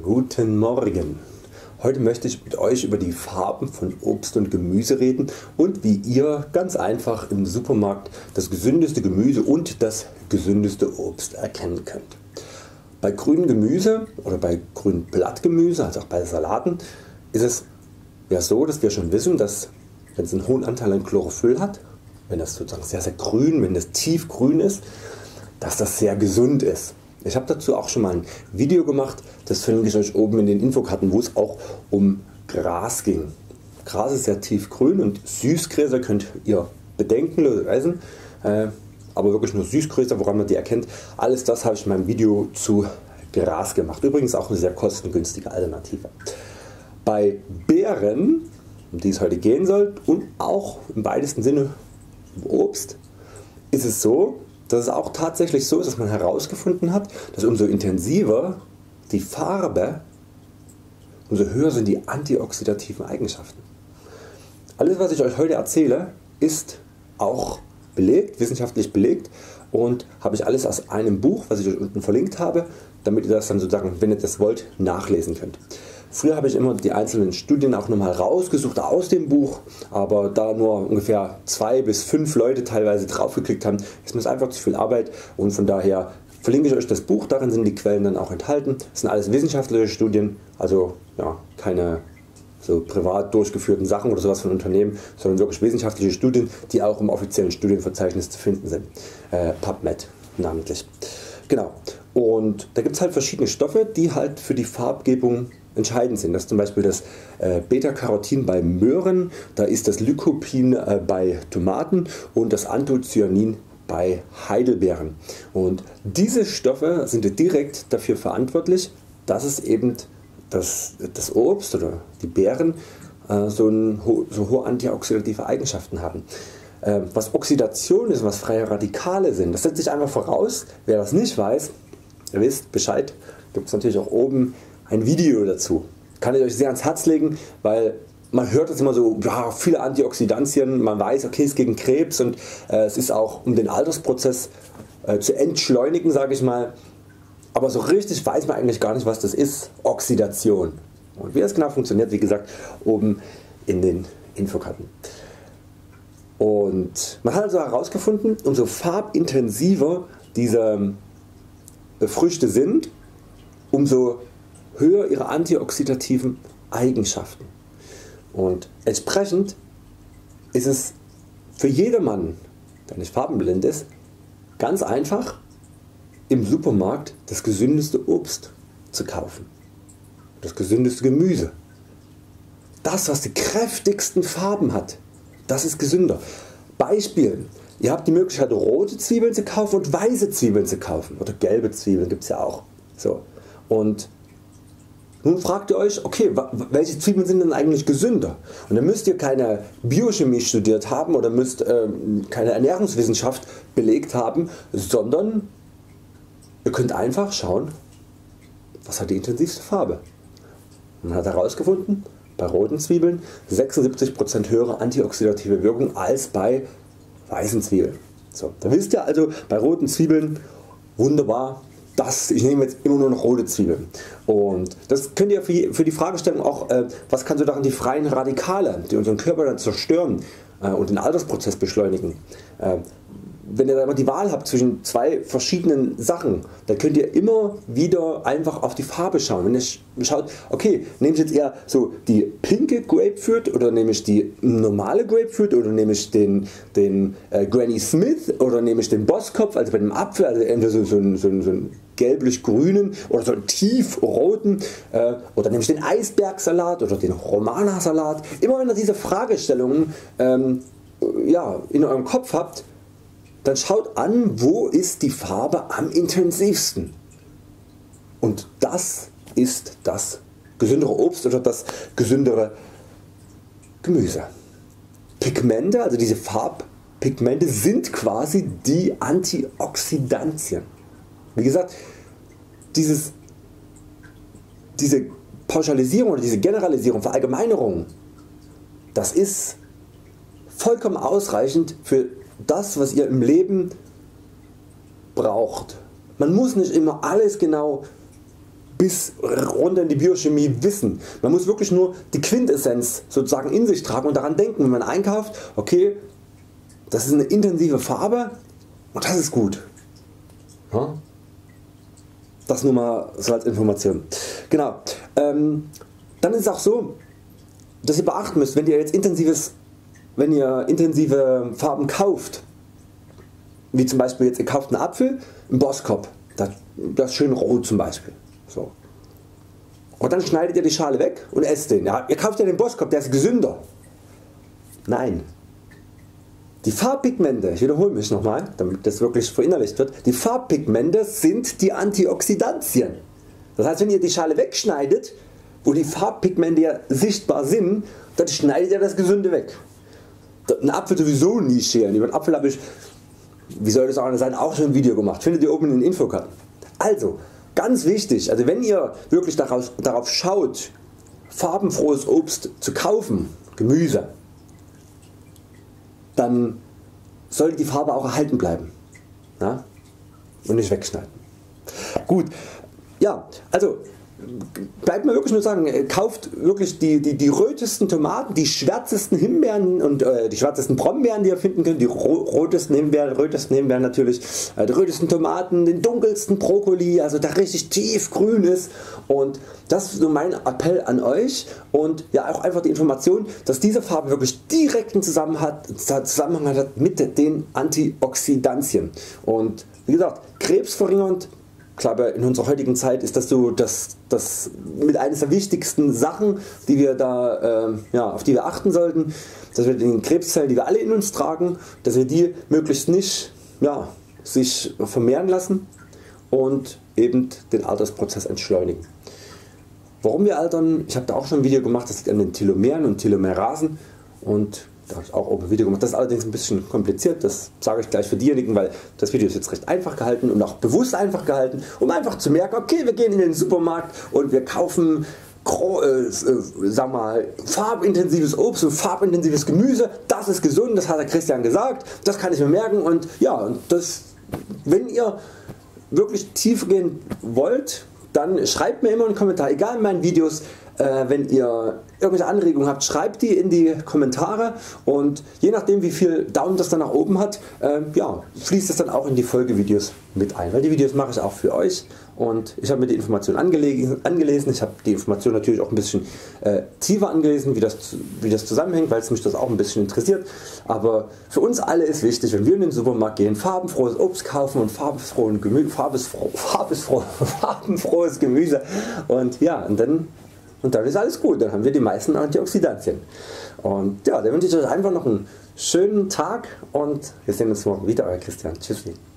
Guten Morgen. Heute möchte ich mit euch über die Farben von Obst und Gemüse reden und wie ihr ganz einfach im Supermarkt das gesündeste Gemüse und das gesündeste Obst erkennen könnt. Bei grünem Gemüse oder bei grünem Blattgemüse, also auch bei Salaten, ist es ja so, dass wir schon wissen, dass wenn es einen hohen Anteil an Chlorophyll hat, wenn das sozusagen sehr grün, wenn das tiefgrün ist, dass das sehr gesund ist. Ich habe dazu auch schon mal ein Video gemacht, das verlinke ich euch oben in den Infokarten, wo es auch um Gras ging. Gras ist sehr tiefgrün und Süßgräser könnt ihr bedenkenlos essen, aber wirklich nur Süßgräser, woran man die erkennt. Alles das habe ich in meinem Video zu Gras gemacht. Übrigens auch eine sehr kostengünstige Alternative. Bei Beeren, um die es heute gehen soll, und auch im weitesten Sinne Obst, ist es so, dass es auch tatsächlich so ist, dass man herausgefunden hat, dass umso intensiver die Farbe, umso höher sind die antioxidativen Eigenschaften. Alles was ich euch heute erzähle ist auch belegt, wissenschaftlich belegt, und habe ich alles aus einem Buch, was ich euch unten verlinkt habe, damit ihr das dann sozusagen, wenn ihr das wollt, nachlesen könnt. Früher habe ich immer die einzelnen Studien auch nochmal rausgesucht aus dem Buch, aber da nur ungefähr 2 bis 5 Leute teilweise drauf geklickt haben, ist mir das einfach zu viel Arbeit, und von daher verlinke ich euch das Buch, darin sind die Quellen dann auch enthalten. Das sind alles wissenschaftliche Studien, also ja, keine so privat durchgeführten Sachen oder sowas von Unternehmen, sondern wirklich wissenschaftliche Studien, die auch im offiziellen Studienverzeichnis zu finden sind, PubMed namentlich. Genau. Und da gibt es halt verschiedene Stoffe, die halt für die Farbgebung entscheidend sind. Das ist zum Beispiel das Beta-Carotin bei Möhren, da ist das Lycopin bei Tomaten und das Anthocyanin bei Heidelbeeren. Und diese Stoffe sind direkt dafür verantwortlich, dass es eben das Obst oder die Beeren so hohe antioxidative Eigenschaften haben. Was Oxidation ist, was freie Radikale sind, das setzt sich einfach voraus. Wer das nicht weiß, ihr wisst Bescheid, gibt es natürlich auch oben ein Video dazu. Kann ich euch sehr ans Herz legen, weil man hört das immer so, ja, viele Antioxidantien, man weiß, okay, es ist gegen Krebs und es ist auch um den Altersprozess zu entschleunigen, sage ich mal. Aber so richtig weiß man eigentlich gar nicht, was das ist, Oxidation. Und wie das genau funktioniert, wie gesagt, oben in den Infokarten. Und man hat also herausgefunden, umso farbintensiver diese Früchte sind, umso höher ihre antioxidativen Eigenschaften. Und entsprechend ist es für jedermann, der nicht farbenblind ist, ganz einfach im Supermarkt das gesündeste Obst zu kaufen, das gesündeste Gemüse. Das was die kräftigsten Farben hat, das ist gesünder. Beispiel: Ihr habt die Möglichkeit rote Zwiebeln zu kaufen und weiße Zwiebeln zu kaufen, oder gelbe Zwiebeln gibt es ja auch. So. Und nun fragt ihr euch, okay, welche Zwiebeln sind denn eigentlich gesünder? Und dann müsst ihr keine Biochemie studiert haben oder müsst keine Ernährungswissenschaft belegt haben, sondern ihr könnt einfach schauen, was hat die intensivste Farbe. Man hat herausgefunden, bei roten Zwiebeln 76% höhere antioxidative Wirkung als bei weißen Zwiebeln. So, da wisst ihr also, bei roten Zwiebeln wunderbar, ich nehme jetzt immer nur noch rote Zwiebeln. Und das könnt ihr für die Fragestellung auch, was kann sozusagen die freien Radikale, die unseren Körper dann zerstören und den Altersprozess beschleunigen. Wenn ihr da die Wahl habt zwischen 2 verschiedenen Sachen, dann könnt ihr immer wieder einfach auf die Farbe schauen. Wenn ihr schaut, okay, nehme ich jetzt eher so die pinke Grapefruit oder nehme ich die normale Grapefruit oder nehme ich den Granny Smith oder nehme ich den Bosskopf, also bei dem Apfel, also entweder so einen gelblich grünen oder so einen tiefroten, oder nehme ich den Eisbergsalat oder den Romana Salat. Immer wenn ihr diese Fragestellungen ja, in eurem Kopf habt, dann schaut an, wo ist die Farbe am intensivsten. Und das ist das gesündere Obst oder das gesündere Gemüse. Pigmente, also diese Farbpigmente, sind quasi die Antioxidantien. Wie gesagt, diese Pauschalisierung oder diese Generalisierung, Verallgemeinerung, das ist vollkommen ausreichend für das was ihr im Leben braucht. Man muss nicht immer alles genau bis runter in die Biochemie wissen. Man muss wirklich nur die Quintessenz sozusagen in sich tragen und daran denken, wenn man einkauft, okay, das ist eine intensive Farbe und das ist gut. Ja? Das nur mal so als Information. Genau. Dann ist es auch so, dass ihr beachten müsst, wenn ihr jetzt intensive Farben kauft, wie zum Beispiel jetzt ihr kauft einen Apfel, einen Boskop, das ist schön rot zum Beispiel. So. Und dann schneidet ihr die Schale weg und esst den. Ja, ihr kauft ja den Boskop, der ist gesünder. Nein. Die Farbpigmente, ich wiederhole mich nochmal, damit das wirklich verinnerlicht wird, die Farbpigmente sind die Antioxidantien. Das heißt, wenn ihr die Schale wegschneidet, wo die Farbpigmente ja sichtbar sind, dann schneidet ihr das Gesunde weg. Ein Apfel sowieso nie scheren. Über den Apfel habe ich, wie soll das auch sein, auch schon ein Video gemacht. Findet ihr oben in den Infokarten. Also, ganz wichtig, also wenn ihr wirklich darauf schaut, farbenfrohes Obst zu kaufen, Gemüse, dann sollte die Farbe auch erhalten bleiben, ja? Und nicht wegschneiden. Gut, ja, also bleibt mir wirklich nur sagen, kauft wirklich die rötesten Tomaten, die schwärzesten Himbeeren und die schwärzesten Brombeeren, die ihr finden könnt, die rötesten Himbeeren natürlich, die rötesten Tomaten, den dunkelsten Brokkoli, also der richtig tiefgrün ist, und das ist so mein Appell an euch und ja auch einfach die Information, dass diese Farbe wirklich direkten Zusammenhang hat mit den Antioxidantien und wie gesagt krebsverringernd. Klar, in unserer heutigen Zeit ist das so das mit eines der wichtigsten Sachen, die wir da, auf die wir achten sollten, dass wir den Krebszellen, die wir alle in uns tragen, dass wir die möglichst nicht sich vermehren lassen und eben den Altersprozess entschleunigen. Warum wir altern, ich habe da auch schon ein Video gemacht, das liegt an den Telomeren und Telomerasen, und da habe ich auch ein Video gemacht. Das ist allerdings ein bisschen kompliziert, das sage ich gleich für diejenigen, weil das Video ist jetzt recht einfach gehalten und auch bewusst einfach gehalten, um einfach zu merken, okay, wir gehen in den Supermarkt und wir kaufen farbintensives Obst und farbintensives Gemüse, das ist gesund, das hat der Christian gesagt, das kann ich mir merken, und ja, wenn ihr wirklich tief gehen wollt, dann schreibt mir immer einen Kommentar, egal in meinen Videos. Wenn ihr irgendwelche Anregungen habt, schreibt die in die Kommentare, und je nachdem wie viel Daumen das dann nach oben hat, fließt es dann auch in die Folgevideos mit ein, weil die Videos mache ich auch für euch, und ich habe mir die Information angelesen, ich habe die Information natürlich auch ein bisschen tiefer angelesen, wie das zusammenhängt, weil es mich das auch ein bisschen interessiert, aber für uns alle ist wichtig, wenn wir in den Supermarkt gehen, farbenfrohes Obst kaufen und farbenfrohes Gemüse, und dann ist alles gut, dann haben wir die meisten Antioxidantien. Und ja, dann wünsche ich euch einfach noch einen schönen Tag und wir sehen uns morgen wieder, euer Christian. Tschüssi.